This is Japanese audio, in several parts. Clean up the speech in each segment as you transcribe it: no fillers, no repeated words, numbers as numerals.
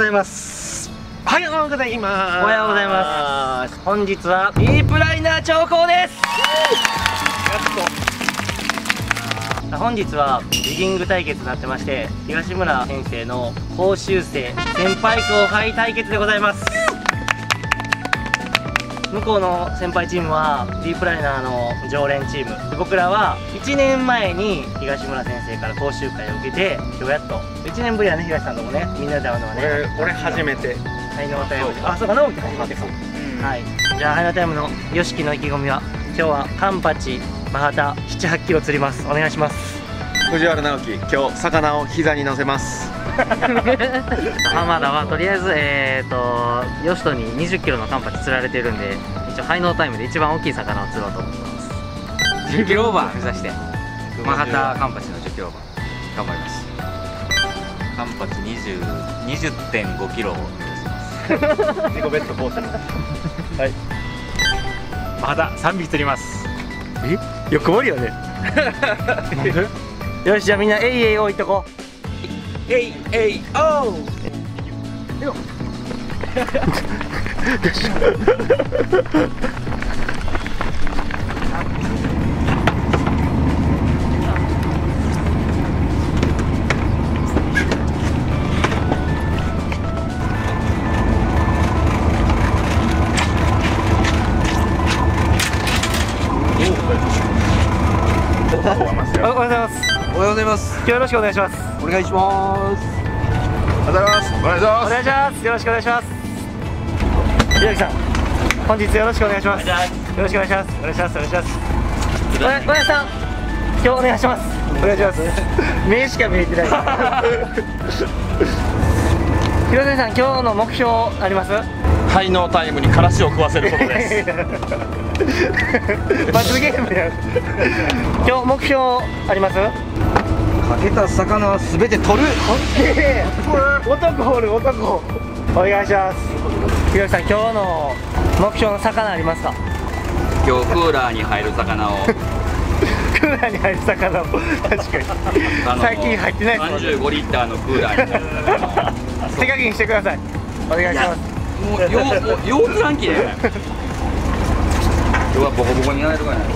ざいます。 おはようございます。 おはようございます。本日はディープライナー長考です。本日はリギング対決になってまして、東村先生の講習生先輩後輩対決でございます。向こうの先輩チームはディープライナーの常連チームで、僕らは1年前に東村先生から講習会を受けて、今日やっと1年ぶりやね。東さんともね、みんなで会うのはね。 俺初めて。 はいのタイムで、あ、そうか、直樹初めてか。はい、じゃあはいのタイムのYOSHIKIの意気込みは、今日はカンパチマハタ7、8キロ釣ります。お願いします。 藤原直樹、今日魚を膝に乗せます。 浜田はとりあえずヨシトに20キロのカンパチ釣られてるんで、一応ハイノータイムで一番大きい魚を釣ろうと思ってます。10キロオーバー目指してマハタカンパチの10キロオーバー頑張ります。カンパチ20.5キロを目指します。 自己ベスト更新。はい。 マハタ3匹釣ります。 え、欲張りよね。よし、じゃあみんなえいえい置いとこう。 えいえいおう。 よおはようございます。 おはようございます。 よろしくお願いします。 お願いします。おはようございます。お願いします。 お願いします。よろしくお願いします。ひろきさん、本日よろしくお願いします。よろしくお願いします。お願いします。お願いします。小林さん、今日お願いします。お願いします。目しか見えてない。広瀬さん、今日の目標あります？ ハイノータイムにからしを食わせることです。 罰ゲームや。今日目標あります？ かけた魚はすべて取る。 男おる男。お願いします。ひろきさん、今日の目標の魚ありますか？ 今日クーラーに入る魚をクーラーに入る魚を確かに最近入ってないですもんね。 35リッターのクーラーに入る魚を手加減してください。お願いします。 もうようつらんきね。今日はボコボコにやられるからね。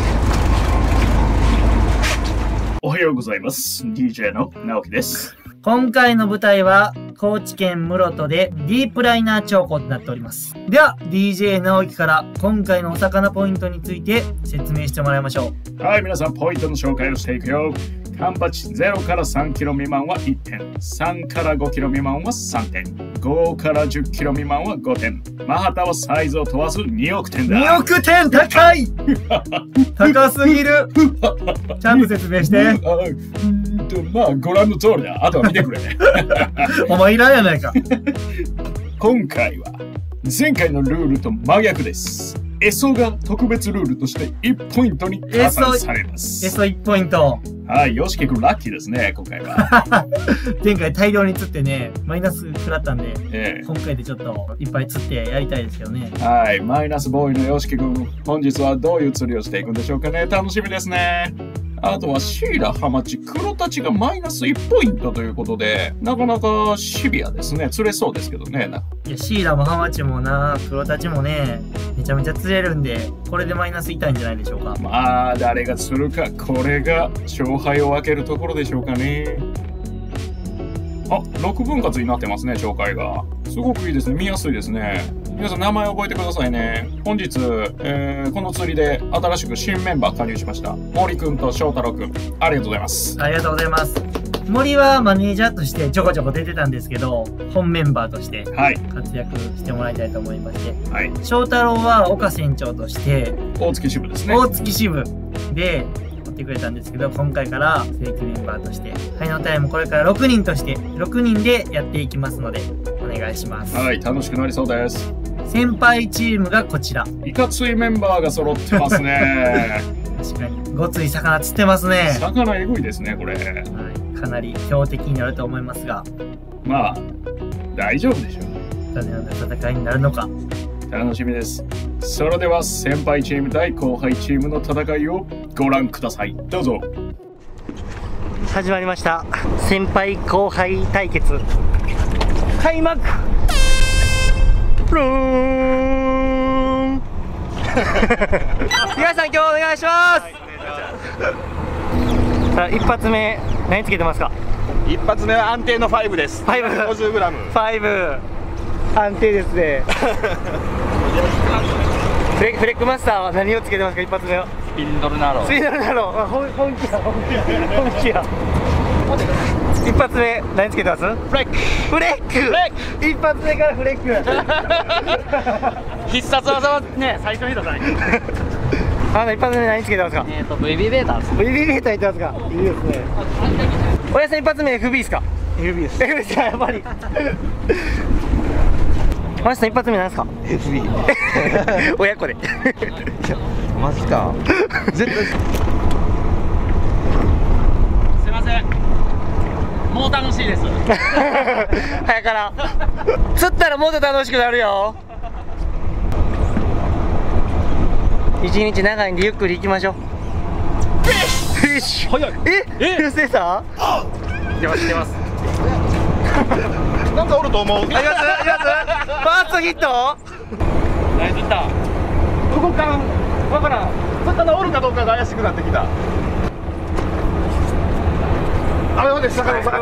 おはようございます。DJ の直樹です。 今回の舞台は高知県室戸でディープライナー長考となっております。では DJ 直樹から今回のお魚ポイントについて説明してもらいましょう。 はい、皆さんポイントの紹介をしていくよ。カンパチ0から3キロ未満は1点、3から5キロ未満は3点、5から10キロ未満は5点。マハタはサイズを問わず2億点だ。 2億点高い高すぎる。ちゃんと説明して。 まあご覧の通りだ。あとは見てくれ。 お前いらんやないか。 今回は前回のルールと真逆です。エソが特別ルールとして1ポイントに加算されます。 エソ1ポイント。 はい、YOSHIKI君ラッキーですね、今回は。 前回大量に釣ってね、マイナス食らったんで、今回でちょっといっぱい釣ってやりたいですけどね。 はい、マイナスボーイのYOSHIKI君、本日はどういう釣りをしていくんでしょうかね。楽しみですね。あとはシーラ、ハマチ、クロタチがマイナス1ポイントということで、なかなかシビアですね。釣れそうですけどね。 いや、シーラもハマチもな、クロタチもね、めちゃめちゃ釣れるんで、これでマイナス痛いんじゃないでしょうか。 まあ、誰が釣るか、これが勝敗を分けるところでしょうかね。あ、6分割になってますね、紹介が。すごくいいですね。見やすいですね。皆さん名前覚えてくださいね。本日、この釣りで新しく新メンバー加入しました。森くんと翔太郎くん、ありがとうございます。 ありがとうございます。森はマネージャーとしてちょこちょこ出てたんですけど、本メンバーとして活躍してもらいたいと思いまして、はい、翔太郎は岡船長として大月支部ですね。 大月支部で取ってくれたんですけど、今回から正規メンバーとして、ハイノータイムこれから6人として6人でやっていきますのでお願いします。 はい、楽しくなりそうです。 先輩チームがこちら。 いかついメンバーが揃ってますね。 確かにごつい魚釣ってますね。 魚エグいですね、これ。はい、 かなり強敵になると思いますが、 まあ大丈夫でしょう。 どのような戦いになるのか楽しみです。それでは先輩チーム対後輩チームの戦いをご覧ください。どうぞ。 始まりました。先輩後輩対決開幕。 東さん今日お願いします。さあ一発目何つけてますか？ 一発目は安定の5です。 5 50g。 5安定ですね。フレックマスターは何をつけてますか？一発目はスピンドルナロー。 スピンドルナロー。本気や本気や。一発目何つけてます？フレック。一発目からフレック。 必殺技はね、最初に出さない。 一発目何つけてますか ？VB ベータです。 VB ベータいってますか？いいですね。おやさん一発目 FB ですか？ FB です。 FB ですか？やっぱり。おやさん一発目なんですか？ FB。 親子で。 マジか。絶対。 すいません。もう楽しいです。 早から釣ったらもっと楽しくなるよ。一日長いんでゆっくり行きましょう。フィッシュ。早い。フルセーター？ 出ます。 なんかおると思う。 います。ファーストヒット？ ナイスヒッター。 動かん。わからん。魚おるかどうかが怪しくなってきた。あれはね、魚。 あ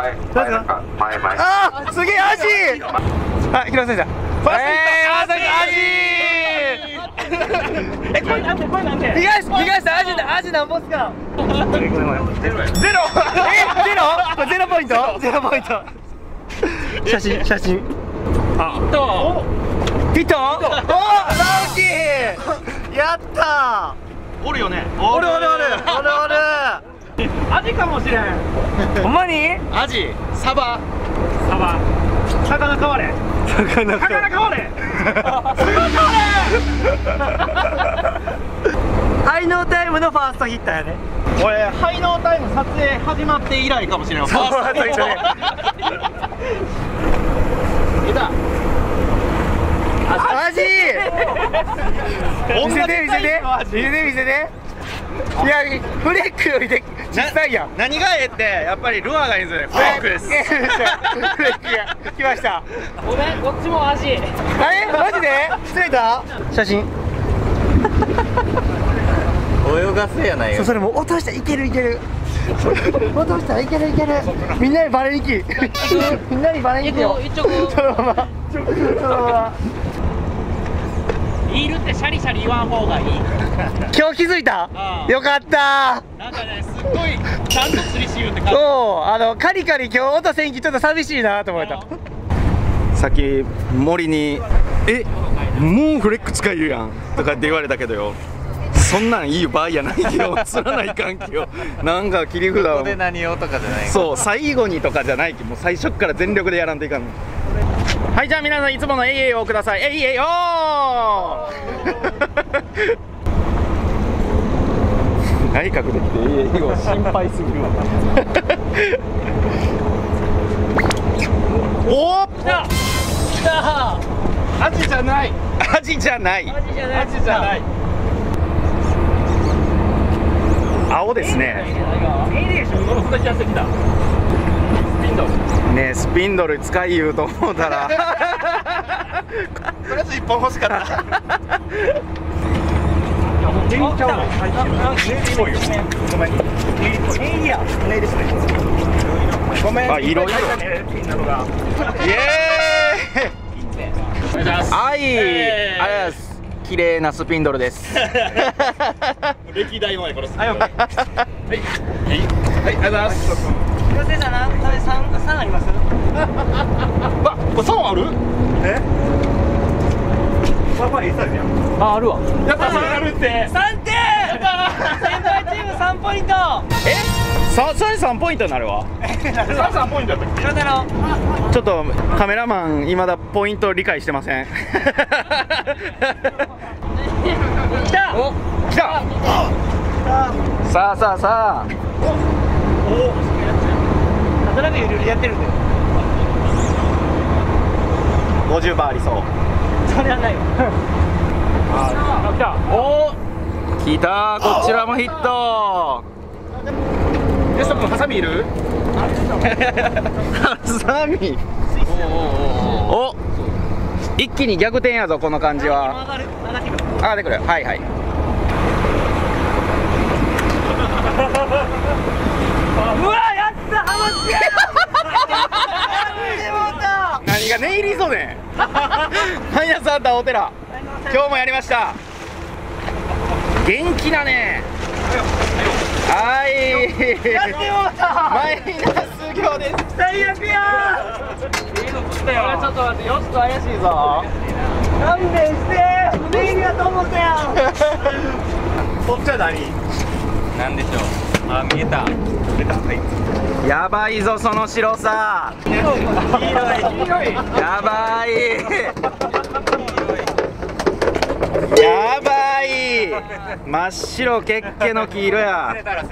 ー、すげえアジ。あ、広瀬さん。まさかアジ。これなんで？東さんアジなんぼっすか？ゼロ。ゼロポイント。写真。ヒット。お、直樹。やったー。 おるよね。 おる。 アジかもしれん。 ほんまに？ アジ、サバ。 魚買われ。 ハイノータイムのファーストヒッターやね。 俺、ハイノータイム撮影始まって以来かもしれない。 ファーストヒッターね。 いた。 アジ。見せて。いや、フレックよりで小さいやん。 何がええって、やっぱりルアーがいいんですよね。フレックです。 フレックが来ました。 ごめん、こっちもアジ。 マジで？釣れた？写真。 泳がせやないよ。 それもう落としたらいける。落としたらいける。みんなにバレにき。よ。そのまま。 リールってシャリ言わん方がいい。 今日気づいた？よかった。 なんかね、すっごいちゃんと釣りしゆうって感じ。 そう、カリ今日音せんきちょっと寂しいなと思った。 さっき森に「もうフレック使えるやん」とかって言われたけどよ、そんなんいい場合やないけど、釣らないかんけよ。なんか切り札をここで何をとかじゃない。そう最後にとかじゃないけど、もう最初から全力でやらんといかんの。はい、じゃあ皆さんいつものエイエイをください。エイエイおー内閣で来てエイエイを心配するわ。おー、来たアジじゃない。青ですね。ねえ、スピンドル使い言うと思うたらとりあえず1本欲しかった。ごめん。あ、色々。イエーイ。はい、ありがとうございます。綺麗なスピンドルです。歴代前このスピンドル。はい、ありがとうございます。 広瀬さん、3あります？ わ、これ3ある？ あ、あるわ。 やった、3あるって。 3点。仙台チーム3ポイント。 それ3ポイントになるわ。3ポイントだったっけ？ちょっとカメラマン未だポイント理解してません。来た。さあ。 なんとなくゆるゆるやってるんで。 50バーありそう。 それはないわ。 来た。 おー、来た。こちらもヒット。ゲスト君ハサミいる？ハサミ。お、一気に逆転やぞこの感じは。 上がってくる。はいはい。 うわやったハマチや何がネイリーソねんマイナスあったお寺今日もやりました。元気だね。はいやってもうたマイナス行です。 最悪やいいの釣ったよ。ちょっと待って、よしと怪しいぞ。 勘弁してネイリーだと思ったやんそっちは何なんでしょう。あ、見えた。 やばいぞその白さ。やばいやばい真っ白けっけの黄色や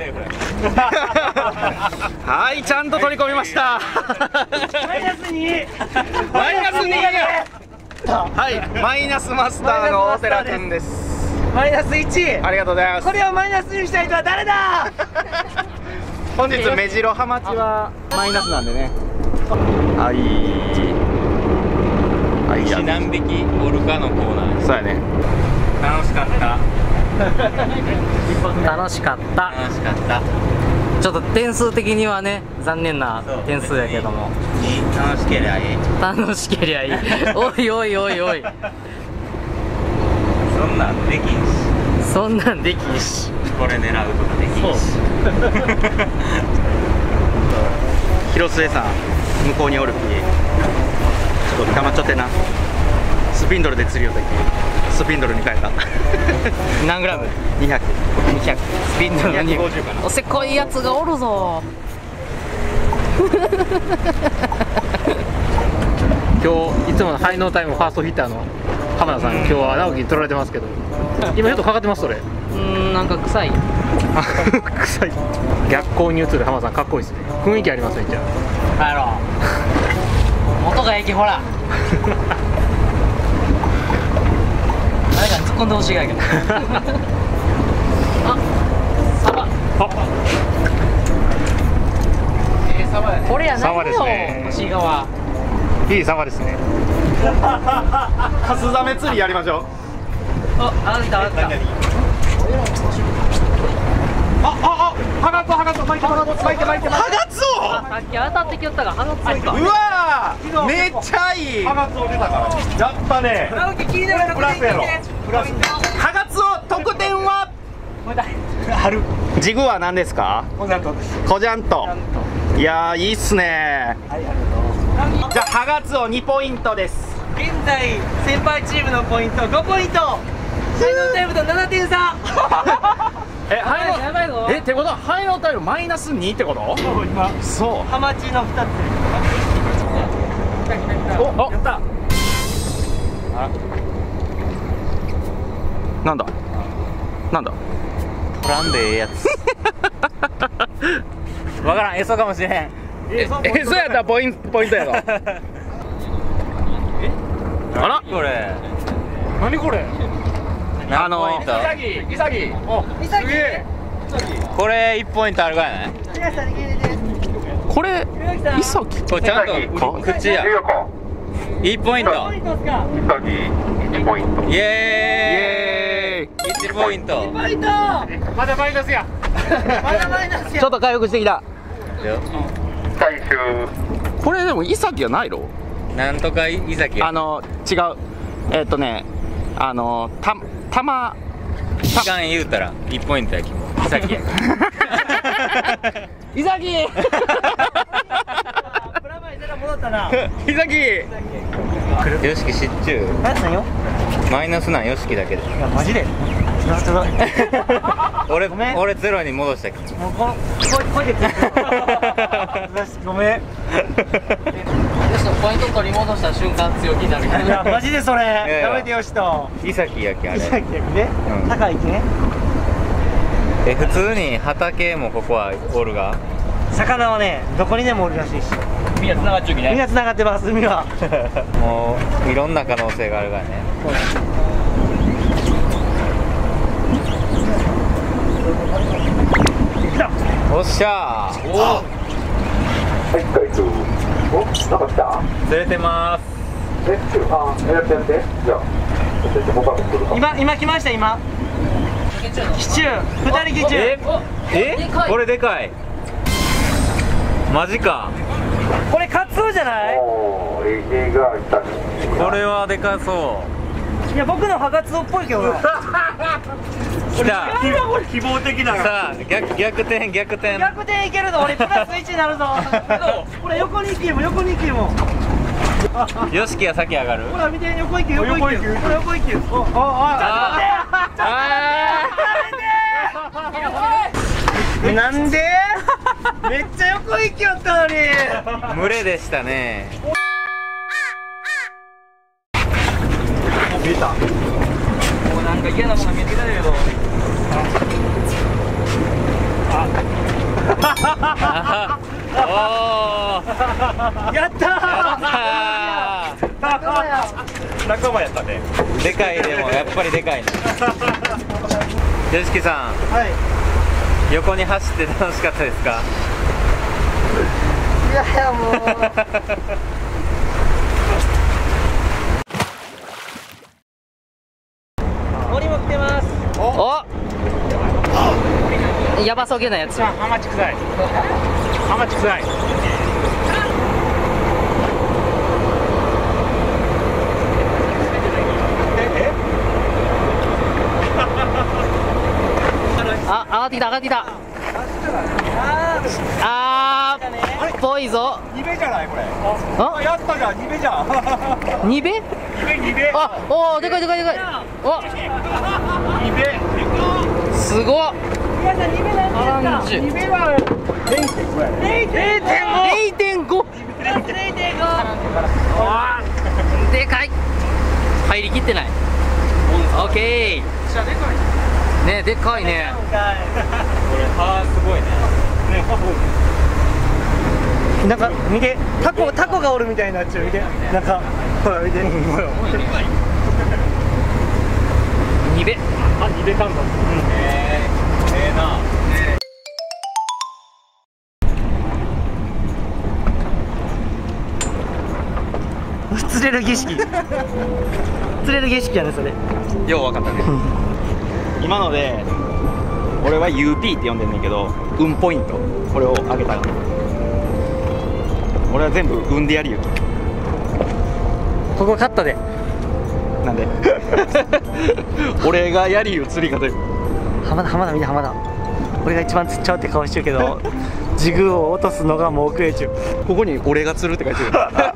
はいちゃんと取り込みましたマイナス2 マイナス2はいマイナスマスターの大寺君です。 マイナス1 ありがとうございます。 これをマイナスにした人は誰だ本日目白ハマチはマイナスなんでね。はいはいや何匹おるかのコーナー。 そうやね。 楽しかった楽しかった楽しかった。 ちょっと点数的にはね残念な点数やけども楽しければいい。 楽しけりゃいいおいおいおいおいそんなんできんし、 そんなんできんしこれ狙うとかできんし。 広末さん向こうにおるきちょっと黙っちゃってな。スピンドルで釣りをできる。スピンドルに変えた何グラム 200 200スピンドルに 250かな。 おせこいやつがおるぞ今日いつものハイノータイムファーストヒッターの浜田さん、今日は直樹に取られてますけど、今ちょっとかかってますそれなんか臭い臭い。逆光に映る浜田さんかっこいいですね。雰囲気ありますね。じゃあ帰ろう元が駅ほら誰かに突っ込んでほしいがやけどあサバこれやないサバですよね西側いいサバですね。 カスザメ釣りやりましょう。 ああったあったハガツオさっき当たってきよったが放ついかうわーめっちゃいい。ハガツオ出たからやったね。 直樹聞いてるプラスやろ。ハガツオ得点はジグは何ですか？コジャント。いやーいいっすね。じゃあハガツオ2ポイントです。 現在先輩チームのポイント5ポイント才能タイムと7点差やばいぞってことはハイノータイムマイナス2ってこと？そうハマチの2つおやったなんだなんだ取らんでええやつ。わからん、餌かもしれへん。 そうやったらポイントやろあらこれ何これ？ 何ポイント？ イサギ。おすげえ。 これ1ポイントあるからね。 これイサキこれちゃんと口や。1ポイント。イエーイ。1ポイント。 まだマイナスや。 ちょっと回復してきた。これでもイサキはないろ。 なんとかイサキ。 違うたま期間言うたら1ポイントやきもイサキや。 イサキプラマイゼロ戻ったなイサキよしき知っちゅう何なんよマイナスなんよしきだけで。 いやマジで俺ゼロに戻したき。 もう声でついてるごめんよしとポイント取り戻した瞬間強気になるいやマジでそれやいややめてよしとイサキやきあれ。 さっきねうん高い木ね普通に畑もここはおるが。 魚はねどこにでもおるらしいしみんな繋がっちゅうきみんな繋がってます海はもういろんな可能性があるからね。おっしゃー。釣れてます。 今来ました今。シチュー2人シチュー。 これでかい。マジか。 これカツオじゃない？ これはでかそう。 いや僕のハガツオっぽいけどな。 来た。 希望的だよ。 さあ逆転。 逆転いけるぞ。俺プラス1になるぞ。これ横に行けも横に行けも。 よしきは先上がる。 ほら見て横行け横行け。これ横行け。なんで？めっちゃ横行きよったのに。 群れでしたね。 見た。もうなんか嫌なもの見えてきたけど。 おお。 やったー。 仲間やったね。 でかいでもやっぱりでかいね。よしきさん。 はい。 横に走って楽しかったですか？ いやいやもう。森も来てます。 おやばそうげなやつ。 ハマチ臭い。ハマチ臭い。 あ、上がってきた上がってきた。あーぽいぞ。 ニベじゃないこれ。 あやったじゃん、ニベじゃん。 ニベ？あ、おーでかいでかいでかい。おニベ。 すごっ。 皆さん2名なんですか？ ニベは 0.5。でかい。入りきってない。オッケー。ね、でかいね。 これ歯すごいね。 なんか見てタコがおるみたいになっちゃう。見てなんかほら見て。 ニベ。 あ、ニベ感覚。 な。 釣れる儀式。釣れる儀式やねそれ。 ようわかったね。 今ので俺は UP って呼んでんねんけど、運ポイントこれをあげたら俺は全部運でやりよ。 ここカットで。 なんで俺がやりよ釣り方よ。 浜田見て浜田。俺が一番釣っちゃうって顔してるけどジグを落とすのがもう遅れちゅう。 ここに俺が釣るって書いてる。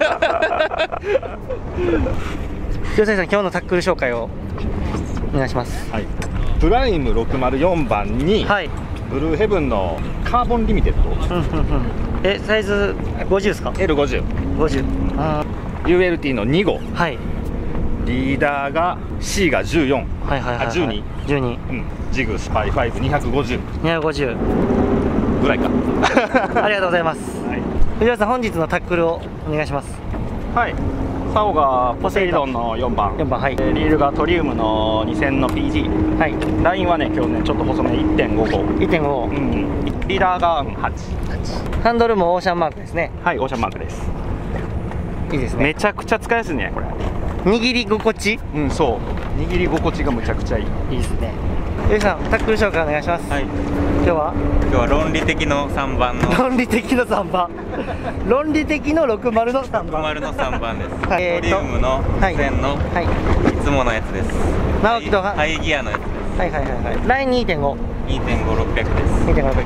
吉谷さん今日のタックル紹介をお願いします。 はい、プライム604番に、 はい。 ブルーヘブンのカーボンリミテッドサイズ50ですか？ L50、 50。 ULT の2号、 はい。 リーダーが C が14、 はいはいはい、はい。 あ12、 12。 ジグスパイ5250 250。 ぐらいか。 ありがとうございます。 はい、 藤原さん本日のタックルをお願いします。 はい、竿がポセイドンの4番、 4番。はい。 リールがトリウムの2000の PG、 はい。 ラインはね今日ねちょっと細め 1.55、 1.5。 リーダーが8。 ハンドルもオーシャンマークですね。 はい、オーシャンマークです。 いいですね。 めちゃくちゃ使いやすいねこれ。 握り心地そう握り心地がむちゃくちゃいい。 いいですね。吉さんタックル紹介お願いします。 はい。 今日は論理的の3番の。 論理的の3番。論理的の60の3番。 60の3番です。 はい。 トリウムの1000のはい。 いつものやつです。 直樹とハイギアのやつです。 はいはいはいはい。ライン 2.5。 2.5600です。 2.5600。はい。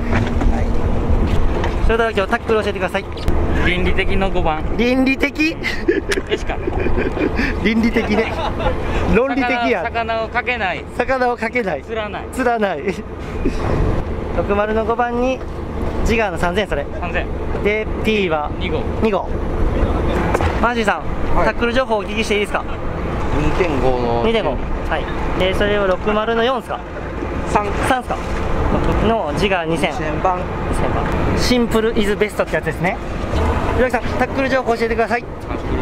それでは今日タックル教えてください。 倫理的の5番。 倫理的。 しか。 倫理的ね。論理的や。 魚をかけない。 魚をかけない。 釣らない。 釣らない。60の5番にジガーの3000それ。 3000。 で P は 2号。 2号。マーシーさん、タックル情報をお聞きしていいですか？ 2.5 の。 2.5。はい。でそれを60の4ですか？3ですか？のジガー2000。2000番。シンプルイズベストってやつですね。岩木さん、タックル情報教えてください。 タックル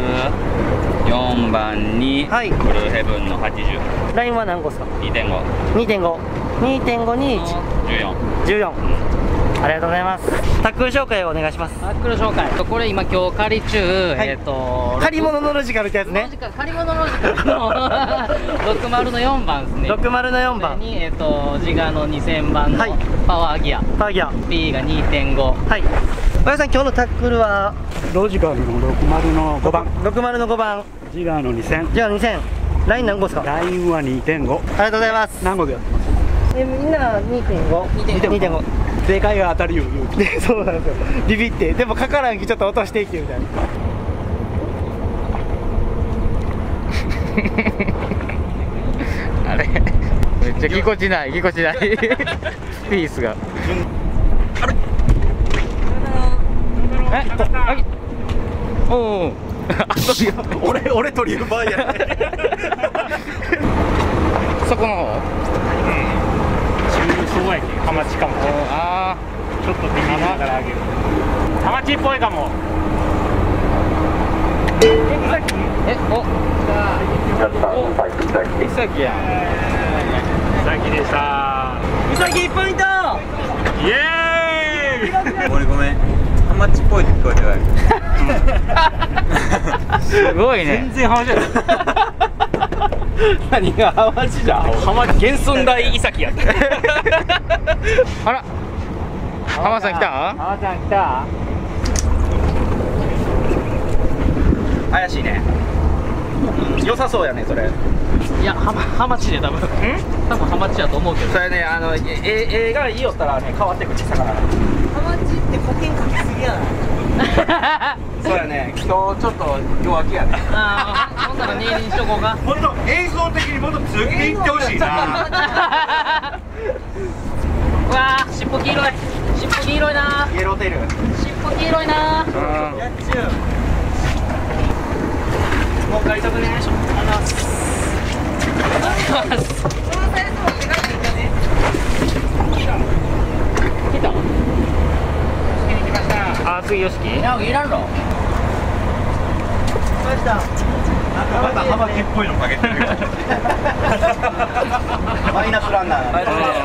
4番に、 はい。 ブルーヘブンの80。 ラインは何個ですか？ 2.5。 2.5に14。ありがとうございます。タックル紹介をお願いします。 タックル紹介。これ今今日借り中、 借り物のロジカルってやつね。 借り物のロジカルの 60の4番ですね。 60の4番にジガの2000番のはいパワーギア、 パーギア。 P が 2.5。 はい親さん、今日のタックルはロジカルの60の5番、 60の5番、 ジガーの2000、 じゃあ2000、ライン何個ですか？ ラインは 2.5、 ありがとうございます。 何個でやってます？ みんな 2.5。 正解が当たるよ、勇気。 で、そうなんですよ。ビビって、でもかからんきちょっと落としていけみたいな。 あれめっちゃぎこちないぎこちないピースがおお俺取りる場合やね。 そこの方中小駅、ハマチかも。 あちょっとビビりながら上げる。ハマチっぽいかも。 いさきやんさきでした。 みさき1ポイント。 イエーイ。 ごめん、ハマチっぽいって聞こえてない。 すごいね全然ハマチじゃない。 何がハマチじゃん。 ハマチ原寸大イサキやった。 あら浜さん来た浜ちゃん来た。 怪しいね。良さそうやねそれ。 いや、ハマチで多分ハマチやと思うけど。 それね映画いいよったらね変わってく小さから。 ハマチって保険かけすぎやない？ そうやね。今日ちょっと弱気やね。 ああ、ほんならネイリにしとこうか。 もっと映像的にもっと強気でいってほしいな。 うわー、尻尾黄色い。尻尾黄色いな。 イエローテール。 尻尾黄色いな。 やっちゅう。もう会社でね。 あ次よしきいらんろ。 ました。 またハマチっぽいのかけてるよ。 マイナスランナー。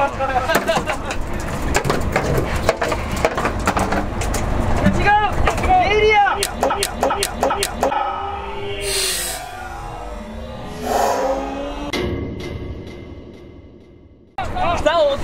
エリア。 さあ、おった。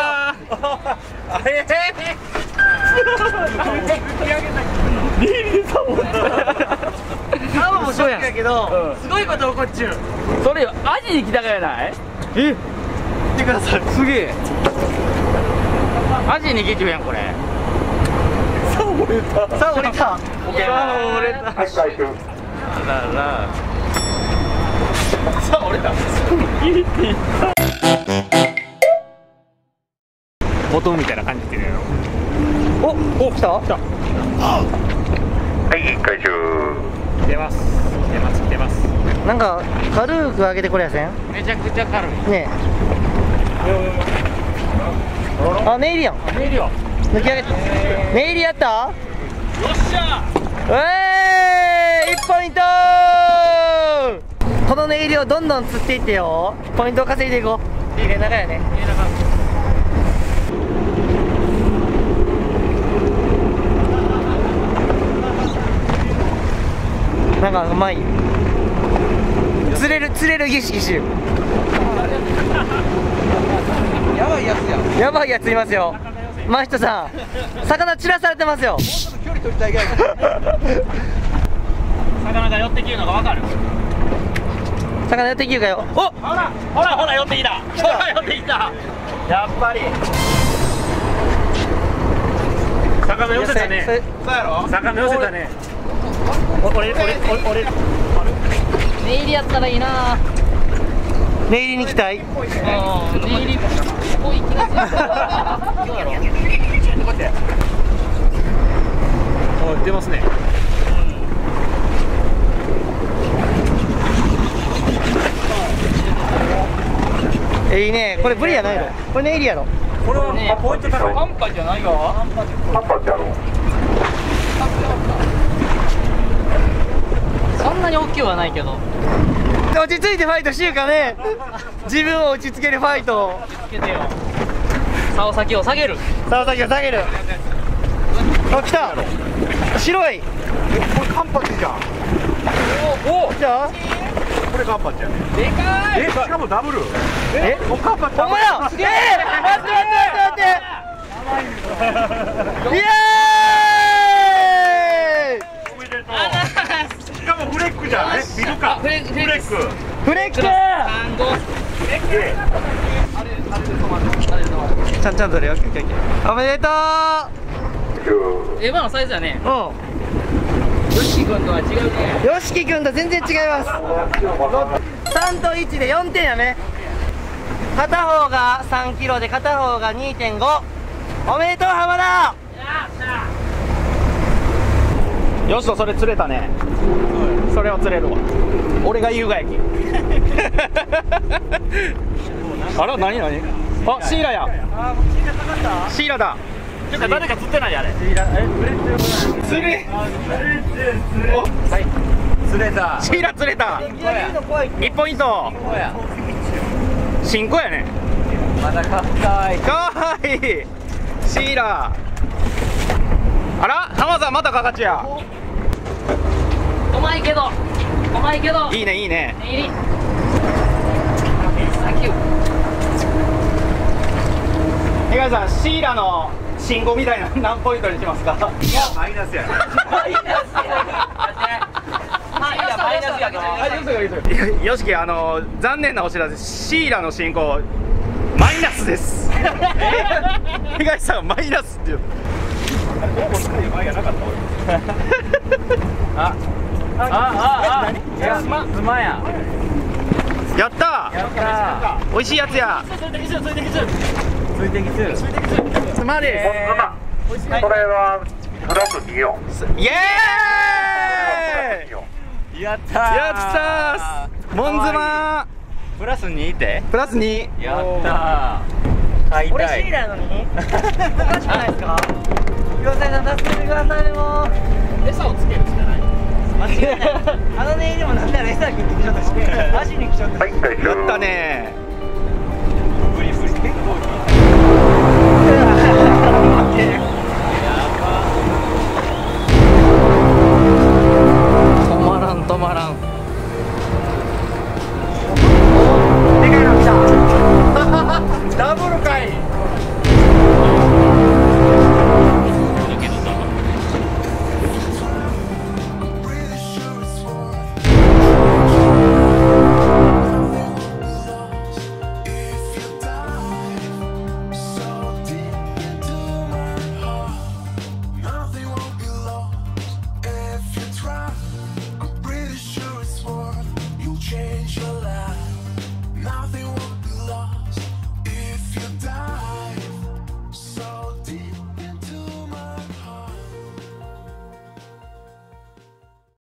青もショックやけど、すごいこと起こっちゅう。 それよ、アジに来たからない。 見てください。 すげえアジにぎちゅうやんこれさあ折れた。さあ折れた。 音みたいな感じっていうの。 お、来た。 出ます来てます。 なんか軽く上げてこれやせん。 めちゃくちゃ軽いねえ。あ、ネイリやん。 ネイリオ抜き上げて。ネイリやった。よっしゃ。1ポイント。このネイリをどんどん釣っていってよ。ポイントを稼いでいこう。入れながらやね。なんかうまい。釣れる儀式してる。 やばいやつや。 やばいやついますよ。マヒトさん、魚散らされてますよ。 距離取りたいぐらい。 魚が寄ってきるのがわかる。 魚寄ってきるかよ。お、 ほら寄ってきた。ほら寄ってきた。 やっぱり。 魚寄せたね。 そうやろ。 魚寄せたね。俺ネイリやったらいいな。 ネイリに来たい。 ネイリっぽい気がする。どうやろう。 出ますね。 いいね。これブリやないの。これネイリやろ。 これはねポイント高い。 半端じゃないよ。そんなに大きくはないけど。 落ち着いてファイトしようかね。自分を落ち着けるファイトを。 つけてよ。竿先を下げる。 さあ先を下げる。あ、来た。白い。 これカンパチじゃん。 お、来た。 これれカンパチやね。 でかい。 しかもダブル。おカンパチ。 お前や。すげえ。待って。イエーイ。 おめでとう。しかもフレックじゃん。ビルか。フレック。 フレック。ちゃんとるよ。おめでとう。 今のサイズだね。 うん。 よしき君とは違うね。 よしき君と全然違います。3と1で4点やね。片方が3キロで片方が 2.5。おめでとう浜田。 よしとそれ釣れたね。それは釣れるわ。俺が優雅やき。あら何？あシーラや。シーラだ。 誰か釣ってないあれ。 釣れ。 釣れた。 シーラ釣れた。1ポイント。新子やね。 まだかわいい。 かわいい。シーラ。あら浜さんまたかかちや。 うまいけど。 いいねいいね。 サンキュー。 東さんシーラの新子みたいな何ポイントにしますか？ マイナスやね。 よしき残念なお知らせ、シーラの進行マイナスです。東さんがマイナスっていう。 妻や。 やったー。美味しいやつや。 ついてきつ。 妻です。 これはプラス2よ。 イエーイ。 やったー。 やったー。モン妻。 プラス2ってプラス2。 やったー。買いたい。 俺シーラやのにおかしくないですか？岩田さん助けてくださいもう。 餌をつけるしかない。 間違いない。あのねでもなんなら餌食ってきちゃったし足に来ちゃったし。